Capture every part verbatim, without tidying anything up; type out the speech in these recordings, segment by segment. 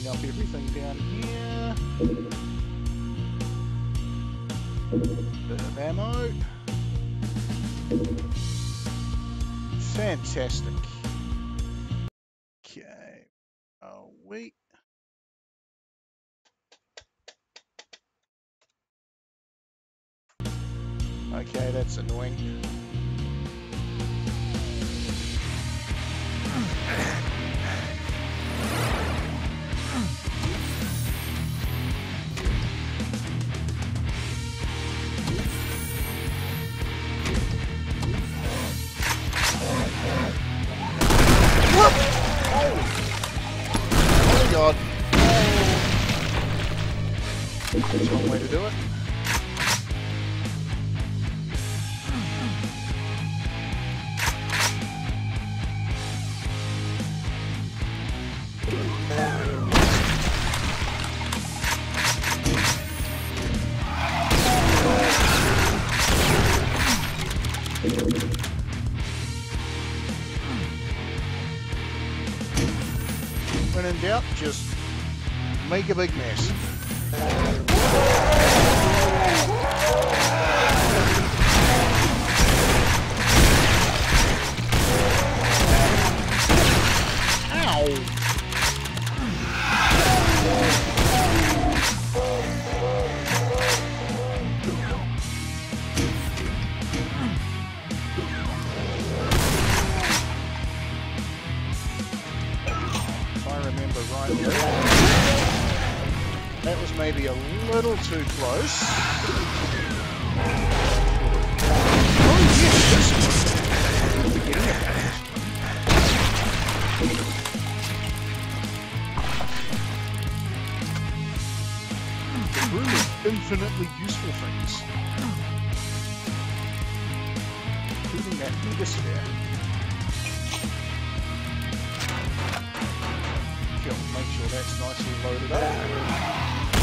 clean up everything down here. Bit of ammo. Fantastic. Okay. Oh, wait. Okay, that's annoying. What? Oh. Oh my god. That's one way to do it. When in doubt, just make a big mess. Ow! That was maybe a little too close. Oh yes, I'm forgetting about it. The room of infinitely useful things. Including that megasphere. Make sure that's nicely loaded up.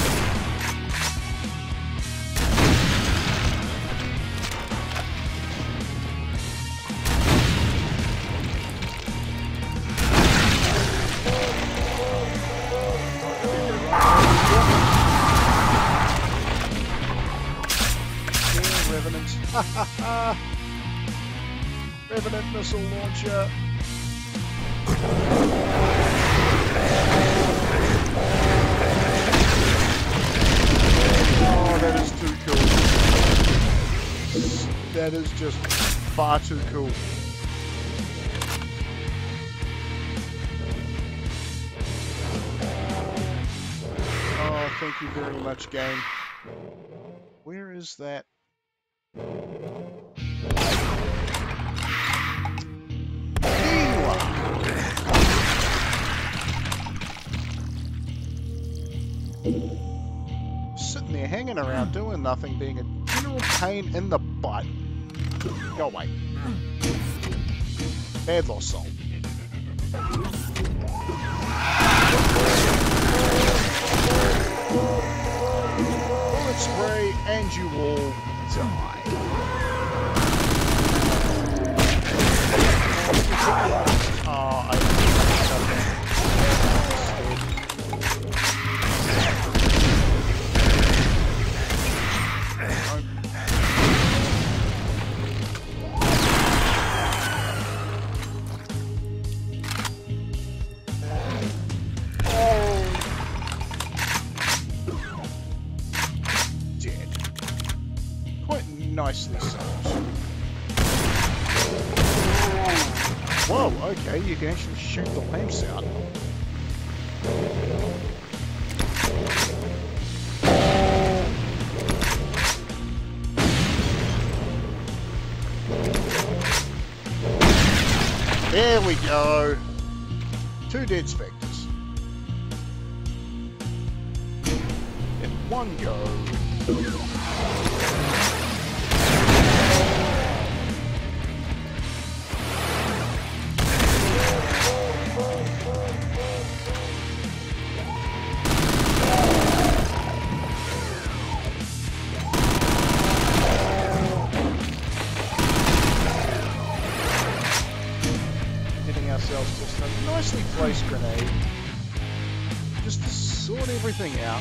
Yeah, Revenant. Ha ha ha! Revenant missile launcher. Oh, that is too cool. That is just far too cool. Oh, thank you very much, game. Where is that? Sitting there hanging around doing nothing, being a general pain in the butt. Go away. Bad lost soul. Bullet spray and you all die. Oh, I nicely solved. Whoa, okay, you can actually shoot the lamps out. There we go. Two dead spectres. In one go. Nicely placed grenade. just to sort everything out.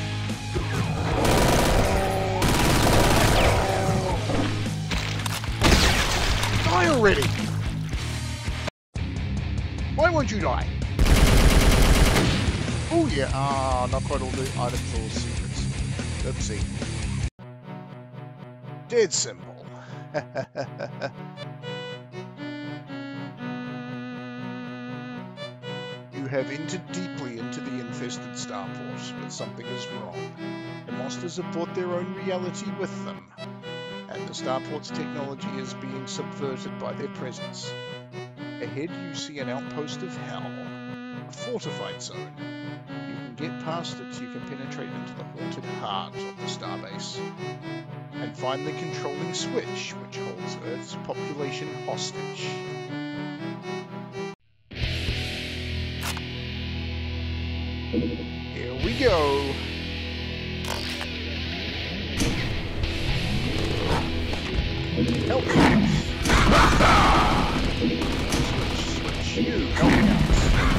Die already! Why won't you die? Oh yeah, ah, not quite all the items or secrets. Oopsie. Dead simple. You have entered deeply into the infested starport, but something is wrong. The monsters have brought their own reality with them, and the starport's technology is being subverted by their presence. Ahead you see an outpost of hell, a fortified zone. You can get past it, you can penetrate into the haunted heart of the starbase, and find the controlling switch which holds Earth's population hostage. Here we go! Help me out! Switch, switch, you, help me out!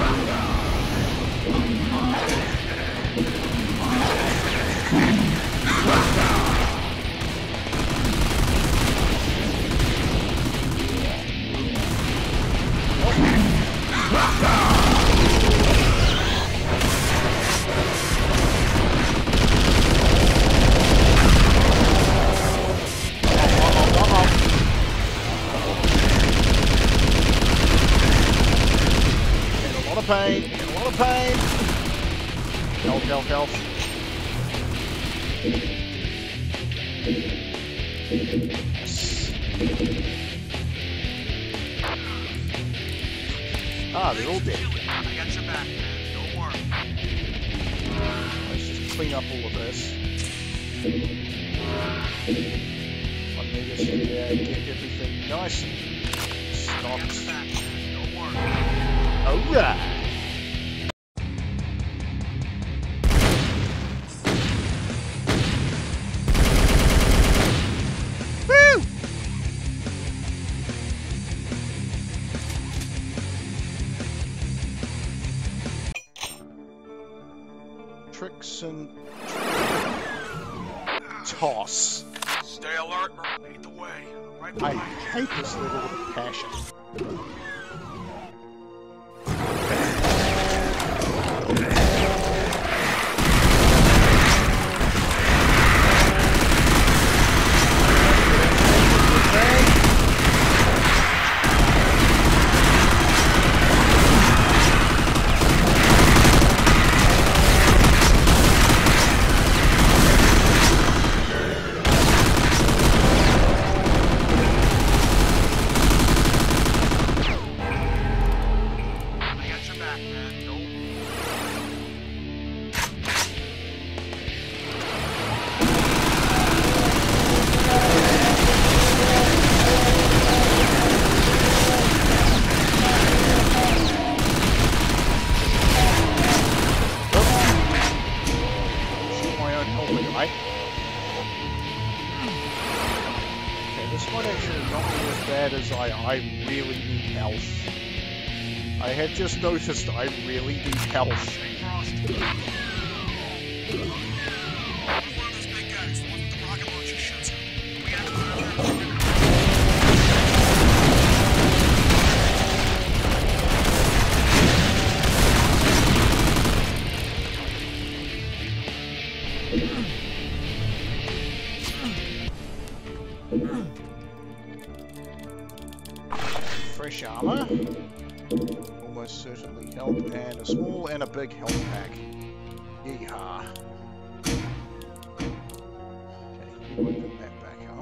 Pain, a lot of pain. Health, health, health. Yes. Ah, they're all dead. I got your back, man. Don't worry. Let's just clean up all of this. One meters here, get everything nice and stocked. Don't worry. Alright. Tricks and toss. Stay alert, lead the way. Right I hate this level of passion. I really need health. I have just noticed I really need health. Fresh armor, almost certainly help, and a small and a big health pack. Yeehaw. Okay, open that back up.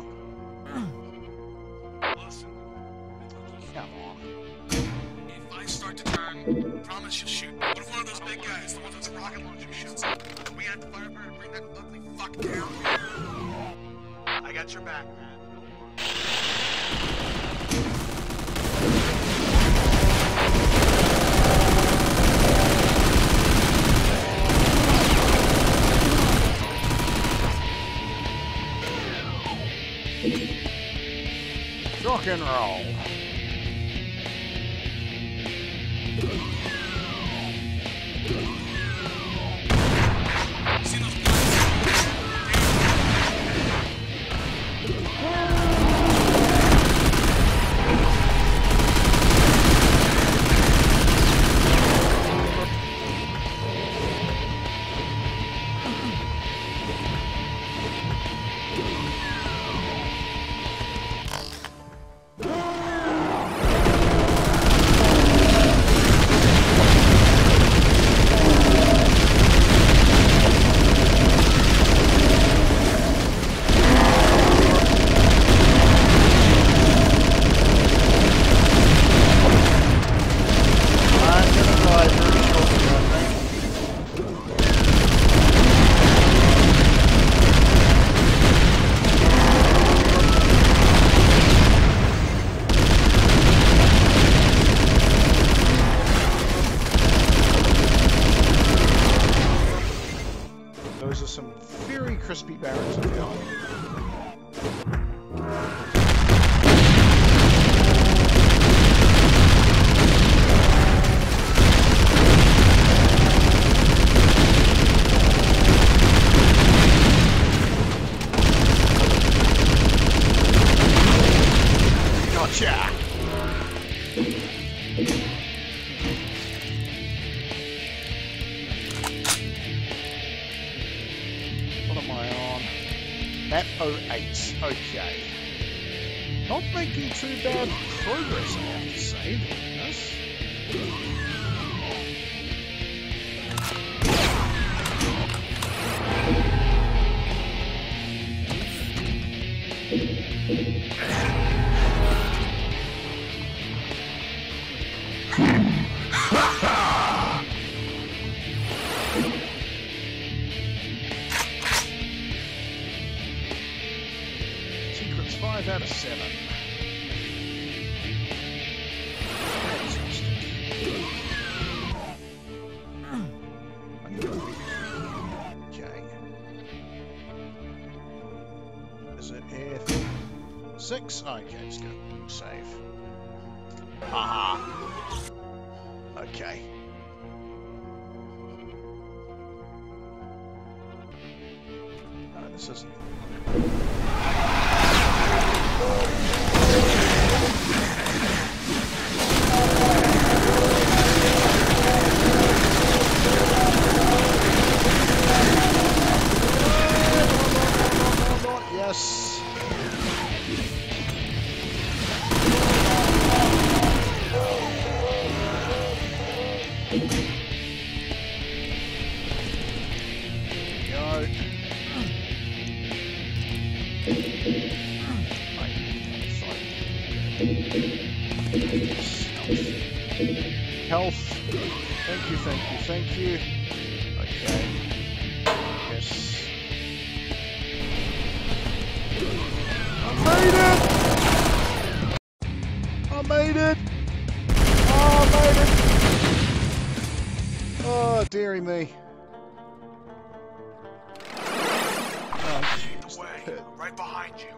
Listen. Come on. If I start to turn, promise you'll shoot. What if one of those big guys, the one with the rocket launcher, shoots up? We have to fire and bring that ugly fuck down. I got your back, man. Rock and roll. crispy barracks of God. Gotcha! What am I on? Map oh eight. Okay. Not making too bad progress, I have to say, doing this. Secrets five out of seven. Okay. Is it F six? Okay, let's go. Save. Haha. Okay. No, this isn't. Yes. Go. Health. Thank you, thank you, thank you. Okay. Yes. I made it! I made it! Oh, I made it! Oh, dearie me. Oh, The way, right behind you.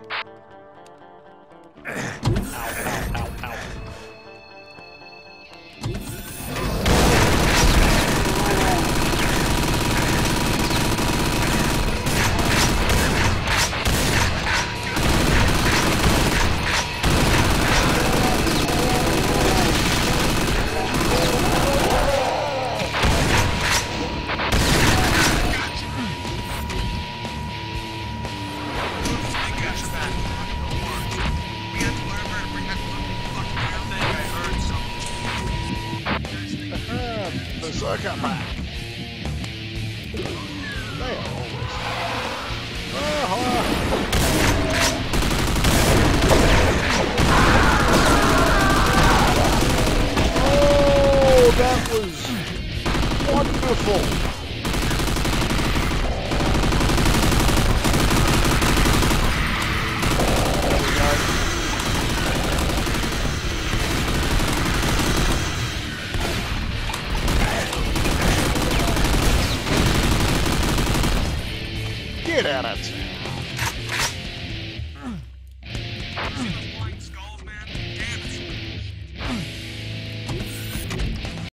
ow, ow, ow, ow. Berserker back. They are always. Oh, oh, that was wonderful. Get at it!